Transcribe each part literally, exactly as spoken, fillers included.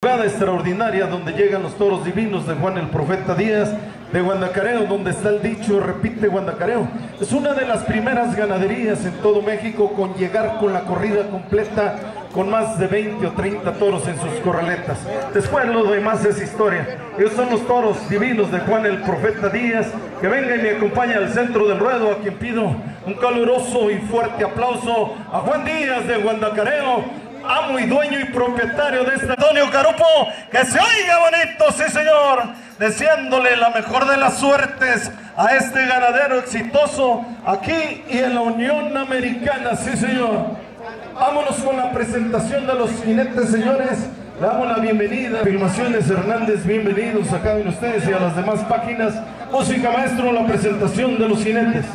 Extraordinaria donde llegan los toros divinos de Juan el Profeta Díaz de Guandacareo, donde está el dicho repite Guandacareo. Es una de las primeras ganaderías en todo México con llegar con la corrida completa con más de veinte o treinta toros en sus corraletas. Después lo demás es historia. Ellos son los toros divinos de Juan el Profeta Díaz. Que venga y me acompañe al centro del ruedo, a quien pido un caluroso y fuerte aplauso a Juan Díaz de Guandacareo, amo y dueño y propietario de este Antonio Carupo. Que se oiga bonito, sí señor, deseándole la mejor de las suertes a este ganadero exitoso aquí y en la Unión Americana, sí señor. Vámonos con la presentación de los jinetes, señores. Le damos la bienvenida a Filmaciones Hernández, bienvenidos a cada uno de ustedes y a las demás páginas. Música maestro, la presentación de los jinetes.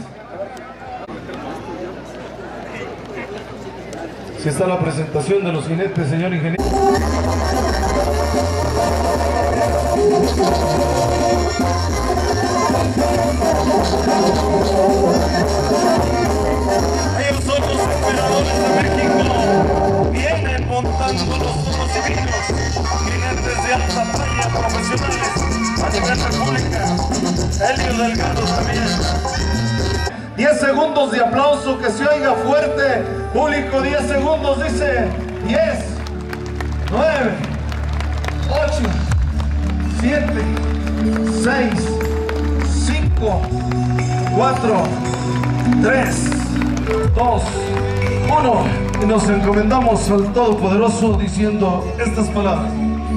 Si está la presentación de los jinetes, señor ingeniero. Ellos son los emperadores de México. Vienen montando los toros divinos, jinetes de alta talla, profesionales a nivel república. Elio Delgado también. diez segundos de aplauso, que se oiga fuerte. Público, diez segundos, dice. diez, nueve, ocho, siete, seis, cinco, cuatro, tres, dos, uno. Y nos encomendamos al Todopoderoso diciendo estas palabras.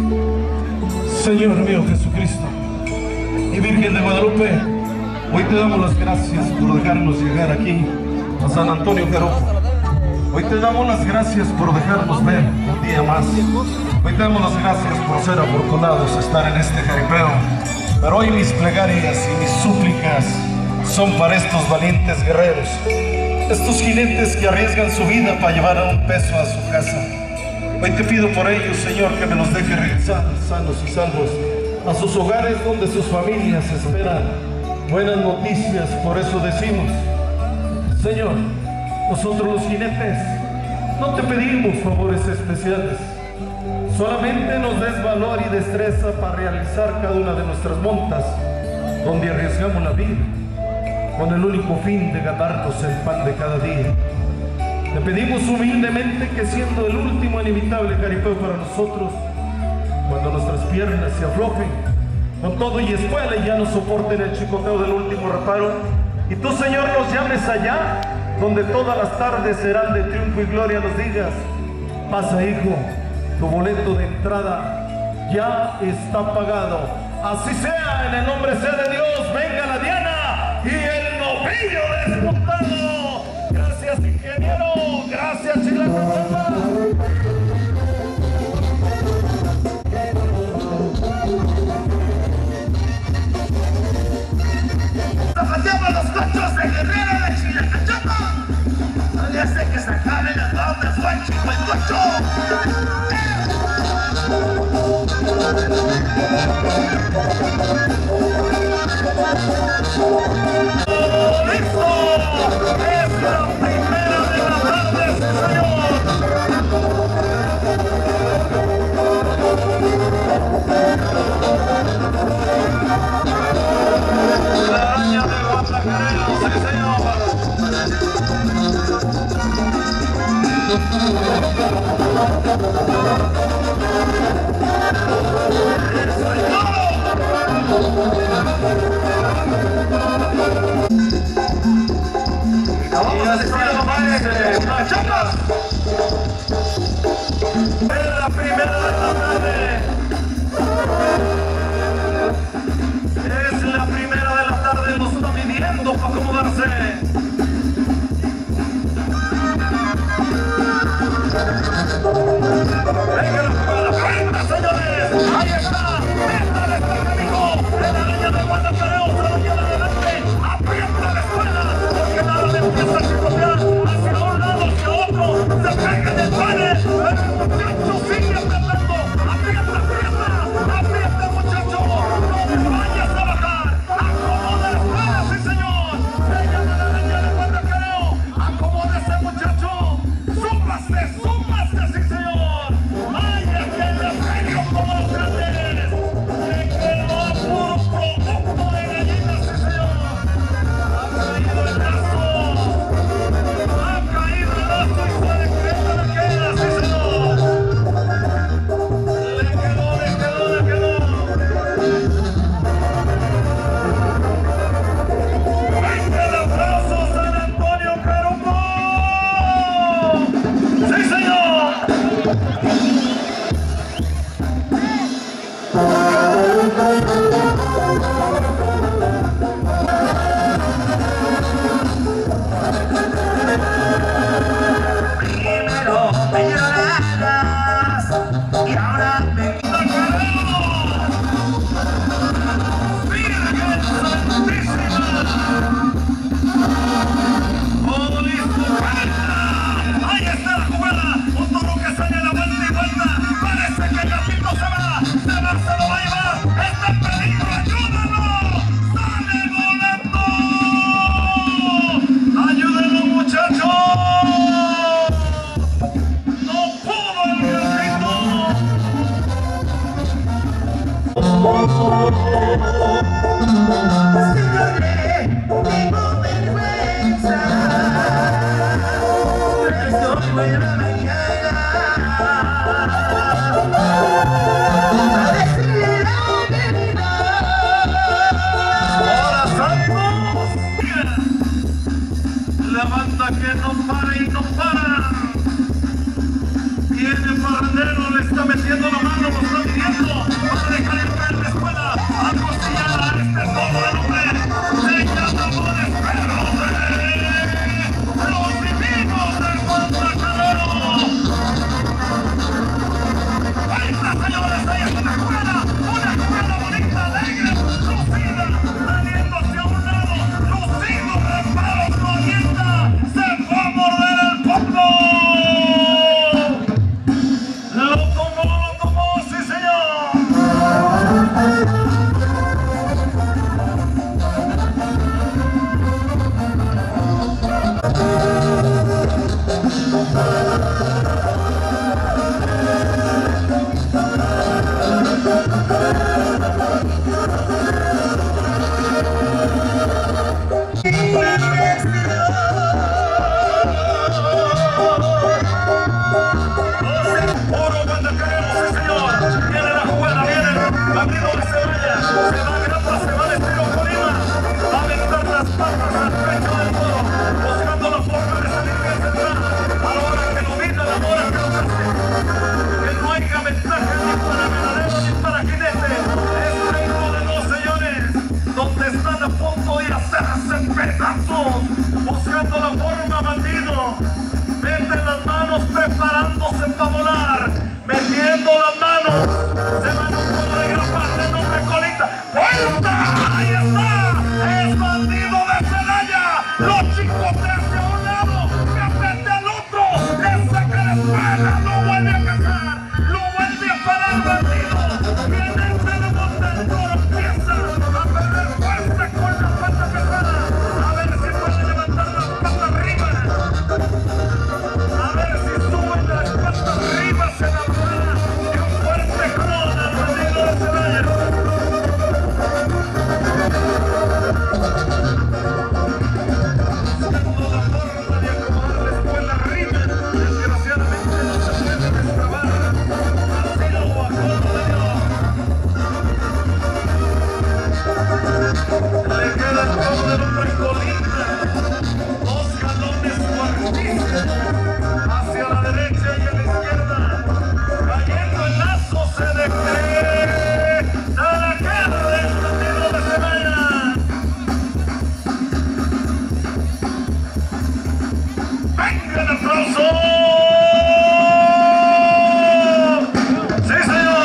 Señor mío Jesucristo y Virgen de Guadalupe, hoy te damos las gracias por dejarnos llegar aquí a San Antonio Carupo. Hoy te damos las gracias por dejarnos ver un día más. Hoy te damos las gracias por ser afortunados de estar en este jaripeo. Pero hoy mis plegarias y mis súplicas son para estos valientes guerreros, estos jinetes que arriesgan su vida para llevar a un peso a su casa. Hoy te pido por ellos, Señor, que me los deje regresar sanos y salvos a sus hogares donde sus familias esperan buenas noticias. Por eso decimos, Señor, nosotros los jinetes no te pedimos favores especiales, solamente nos des valor y destreza para realizar cada una de nuestras montas, donde arriesgamos la vida con el único fin de ganarnos el pan de cada día. Te pedimos humildemente que, siendo el último inevitable jaripeo para nosotros, cuando nuestras piernas se aflojen con todo y espuela y ya no soporten el chicoteo del último reparo, y tú, Señor, nos llames allá donde todas las tardes serán de triunfo y gloria, nos digas: pasa, hijo, tu boleto de entrada ya está pagado. Así sea, en el nombre sea de Dios. Venga la diana y el novillo despuntado. Gracias, ingeniero. Gracias, Chila Cachapa. Zapateamos los cochos de Guerrero de Chilacachapa. No le hace que se acaben las bandas, fue el chico el cocho. ¡Listo! Es la primera de la tarde, señor. La araña de Guadalajara, sí señor. Y así lo parece, Machaca. Es la primera de la tarde. Es la primera de la tarde, lo está midiendo para acomodarse. Venga la jugada, cuenta, señores. Ahí está. Esta vez el enemigo. En la línea de Guadalajara, se lo lleva adelante. Aprieta la escuela, porque nada le empieza a chicotear hacia un lado, hacia otro. Se pega en el pane. El muchacho sigue apretando. Aprieta, aprieta. Aprieta, muchacho. No te vayas a bajar. Acomoda la escuela, sí señor. Venga de la línea de Guadalajara. Acomoda ese muchacho. Súmase, súmase, sí señor. Ahí está. La banda que no para y no para. Tiene parrandero, le está metiendo la mano, lo está midiendo para dejar entrar en la escuela. Acostillar a este todo de nombre. Se llama Amores Perros. Los divinos del Guadalajara. Ahí está, señores, ahí está la escuela. Una escuela bonita, alegre, lucida, saliéndose a un lado, lucido, reparos, movimiento. Se fue a morder el fondo. Lo tomó, lo tomó, sí señor. Oro cuando queremos, sí señor. Viene la jugada, viene el partido de Celaya. Se va a Grapa, se va de estilo Colima. Va a aventar las patas al pecho del toro, buscando la forma de salir del central. A la hora que domina, a la hora que lo hace. Que no haya ventaja ni para ganadero ni para jinete. Es reino de dos señores, donde están a punto de hacerse pedazos, buscando la forma bandido. Meten las manos preparándose para volar, metiendo las manos, se van un poco de grapa de nombre Colita. ¡Vuelta! ¡Ahí está! ¡Es bandido de Celaya! ¡Los chicos de hacia un lado! ¡Que mete al otro! ¡Le saca la espalda! ¡Lo vuelve a cazar! ¡Lo vuelve a parar bandido! ¡Viene el telemonte del toro! ¡Empieza a perder fuerza con la pata pesada! A ver si puede levantar las patas arriba. A ver si suben las patas arriba, se enamora de un fuerte cron al bandido de Celaya. Buscando la forma de acomodar la escuela arriba, desgraciadamente no se puede destrabar. Así lo bajó le queda el todo de nombre Colita. Dos galones fuertísimos hacia la derecha y a la izquierda, cayendo el lazo, se decreta la guerra del bandido de Celaya. ¡Venga el aplauso! ¡Sí, señor!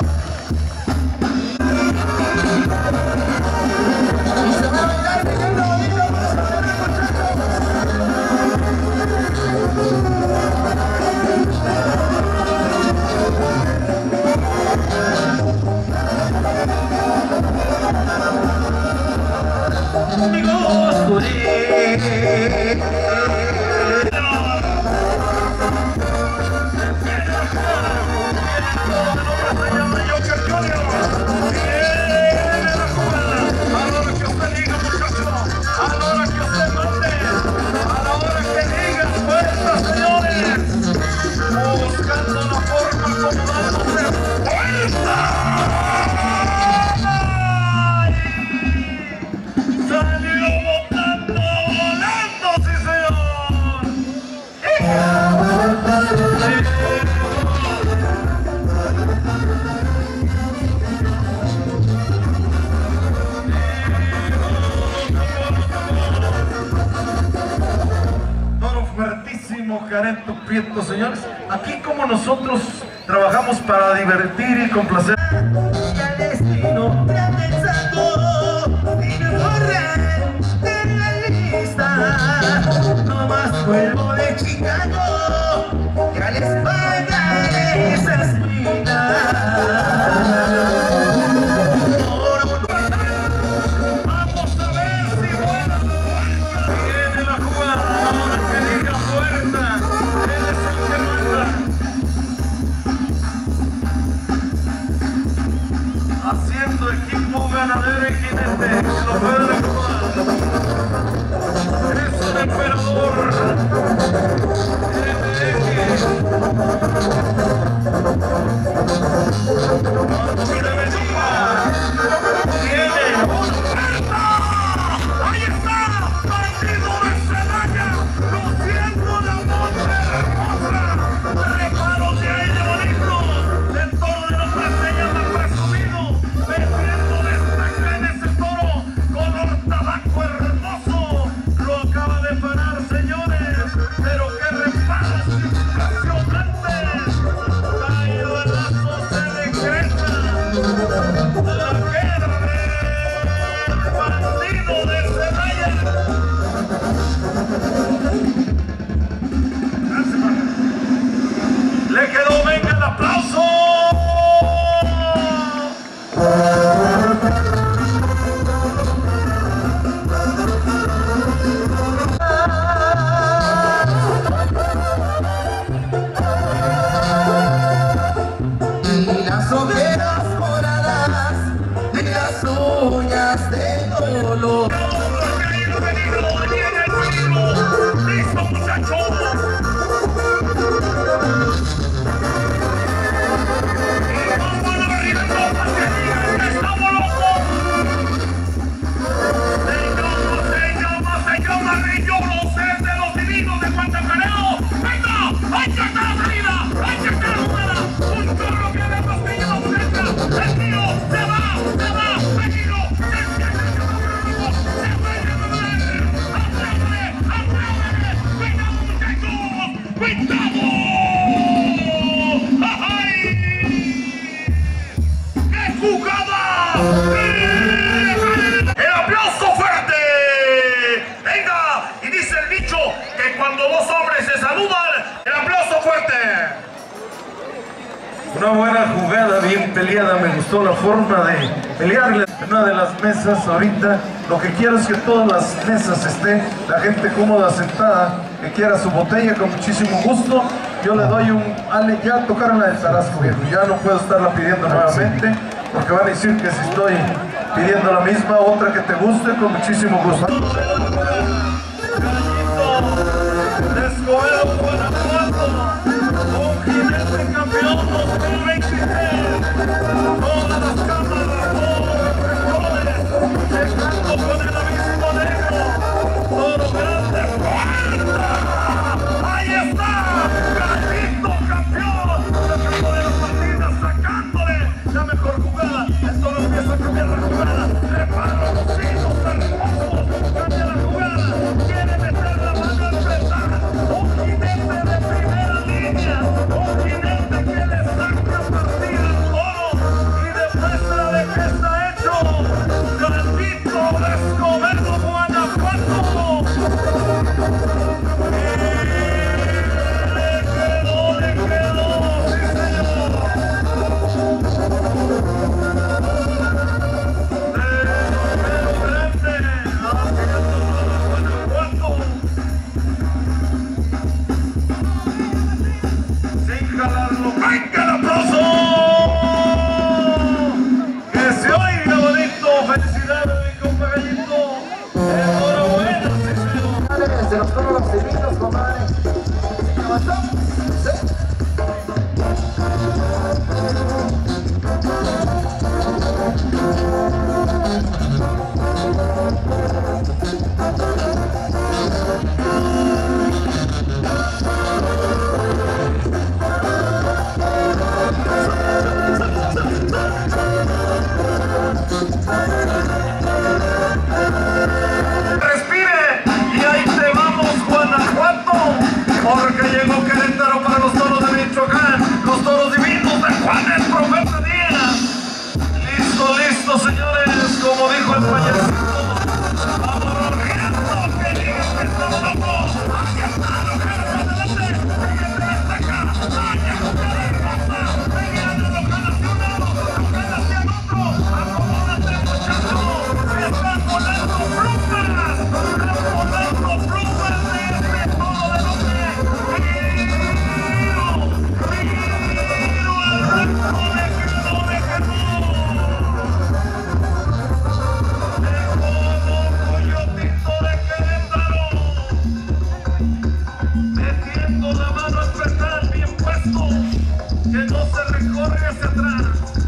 Careto Prieto, señores. Aquí como nosotros trabajamos para divertir y complacer. El destino me ha pensado y me borran de la lista. No más vuelvo de Chicago, ya les pagaré esas vidas. Vamos a ver si buena viene la jugada. Ahora que diga fuerza, él es el que manda. Haciendo equipo pintado. ¡Ay! ¡Qué jugada! ¡El aplauso fuerte! ¡Venga! Y dice el dicho que cuando dos hombres se saludan, el aplauso fuerte. Una buena jugada, bien peleada, me gustó la forma de pelearle. En una de las mesas ahorita, lo que quiero es que todas las mesas estén la gente cómoda, sentada, que quiera su botella con muchísimo gusto. Yo le doy un... Ale, ya tocaron la del Tarasco, viejo, ya no puedo estarla pidiendo nuevamente, porque van a decir que si estoy pidiendo la misma, otra que te guste, con muchísimo gusto. Todas las cámaras, todos los reflectores, llegando con el abismo negro, Toro Grande, ¡fuerza! ¡Ahí está! ¡Gallito campeón! Sacando de las partidas, sacándole la mejor jugada. El Toro empieza a cambiar la jugada, repara los hilos hermosos, cambia la jugada, quiere meter la mano al enfrentar. Un jinete de primera línea, un jinete que le saca partida al Toro y demuestra de qué está hecho. Gallito de Escobedo, Guanajuato. Le quedó, le quedó, sí señor. Sin jalarlo, ¡venga el aplauso! ¡Que se oiga bonito! ¡Felicidades, mi compa Gallito! ¡Enhorabuena, sí señor! Se los toman los cimientos, compadre. ¿Qué pasó? ¿Sí? Respire y ahí te vamos, Guanajuato, porque llegó Querétaro para los toros de Michoacán, los toros divinos de Juan el Profeta Díaz. Listo, listo, señores, como dijo el payasito, vamos riendo, que diga que estamos locos. Aquí está, lo que nos adelante, siguiente destaca, vaya jugada hermosa, peleando lo que hacia un lado, lo que hacia el otro, acomódate muchacho, se están volando plumas, están volando plumas de este toro de hombre, giro, giro al rango de quedó, de quedó. Coyotito de Querétaro, metiendo la mano al pedal bien puesto, que no se recorre hacia atrás.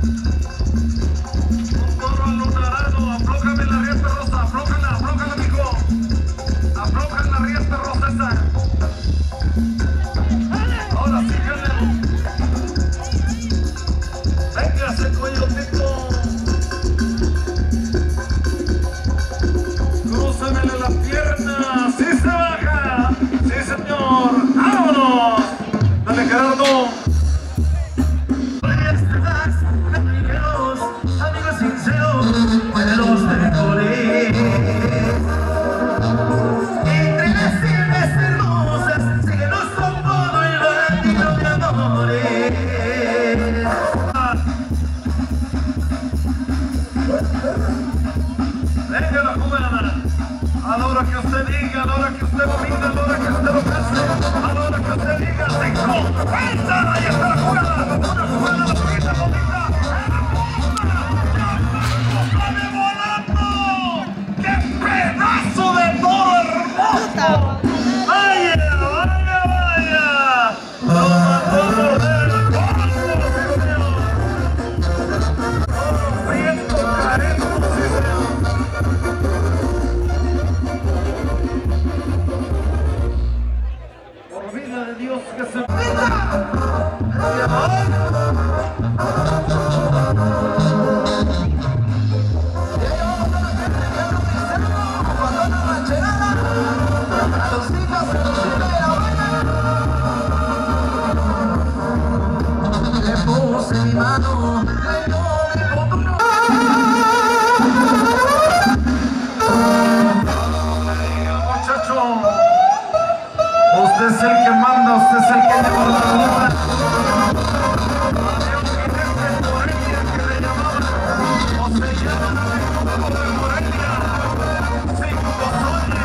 Un toro alunarado, aflójame la rieta rosa, aflójala, aflójala, mijo. Afloja la rieta rosa esa. Ahora sí, jálalo. Véngase, Coyotito. Crúzamele la pierna, sí se baja, sí señor, vámonos, dale Gerardo. Amigos, amigos sinceros, buenos de colores. Entre las sierras hermosas, síguenos con todo el bandido de amores. Venga la jugada, a la hora que usted diga, a la hora que usted domina, a la hora que usted lo pase, a la hora que usted diga, cinco, ¡venga! Ahí está la jugada, una jugada, la bonita, bonita, hermosa, ya sale volando, ¡qué pedazo de toro hermoso! ¡Vaya, vaya, vaya! ¡Lo mandó a morder el corazón, sí señor! ¡Toro prieto, careto, sí señor! Por vida de Dios que se meta. Los hijos de la buena. mano, le doy mi futuro. Muchacho, usted es el que manda, usted es el que lleva la luna. Había un jinete en Morelia que le llamaban, o se llama como de Morelia, Cinco Soñes.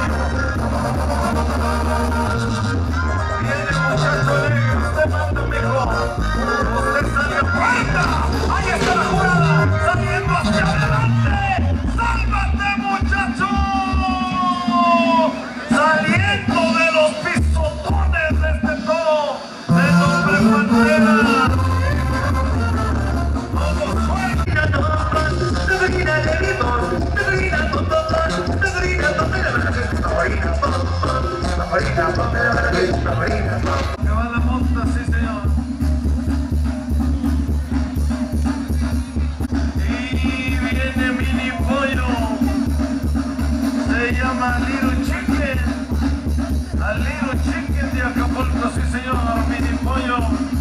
Viene muchacho negro, usted manda, mijo. Usted sale a puerta, ahí está la jurada, saliendo hacia adelante. ¡Sálvate, muchacho! Saliendo de los pisotones de este toro, de nombre Pantera. ¡Vamos, suelta! Que va la monta, sí, señor. Y viene Mini Pollo. Se llama Little Chicken. A Little Chicken de Acapulco, sí, señor. Mini Pollo.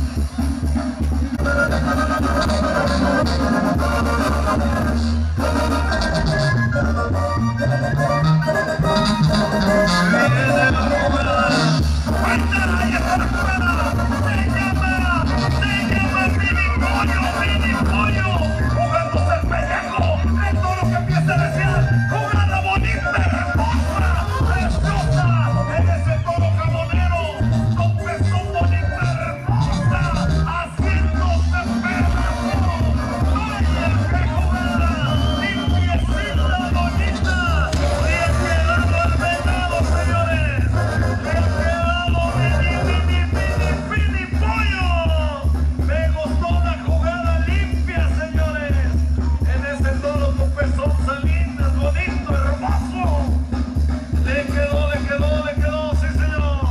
Viene la jugada. ¡Cuéntala! ¡Ahí está la jugada! Se llama, se llama Mini Pollo, Mini Pollo. Jugándose el pellejo. Es todo lo que empieza a decir. Jugada bonita, hermosa, preciosa. En ese toro camonero, con pezón bonita, hermosa, haciéndose pedazo. ¡Vaya qué jugada! Limpiecita, bonita. Le ha quedado al venado, señores. Le ha quedado mini, mini, mini, mini pollo. Me gustó la jugada limpia, señores. En ese toro con pezón salinas, bonito, hermoso. Le quedó, le quedó, le quedó, sí, señor.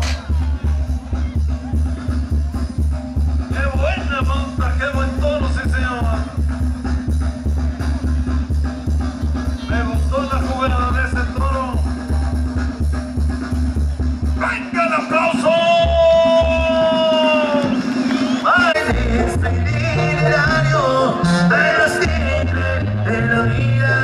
Qué buena monta, qué buen toro, sí, señor. Me gustó la jugada de ese toro. ¡Venga el aplauso! Eres el itinerario de los tigres de la vida.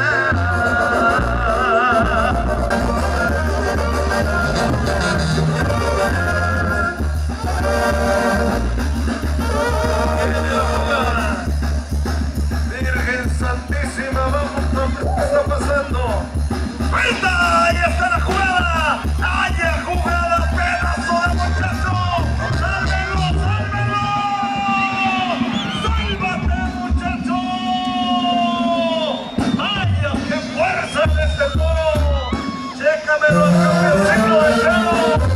Viene la jugada. Virgen Santísima, vamos, ¿qué está pasando? ¡Venga! ¡Ahí está la jugada! ¡Haya jugada, pedazo de muchacho! ¡Sálvelo, sálvelo! ¡Sálvate, muchacho! ¡Vaya, qué fuerza en este toro! ¡Chécamelo al campeoncito del pelo!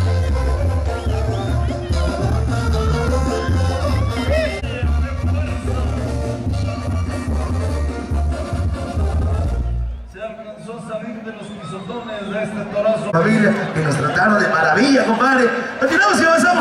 Se alcanzó a salir de los pisotones de este torazo. Familia, que nos trataron de maravilla, compadre. Continuamos y avanzamos.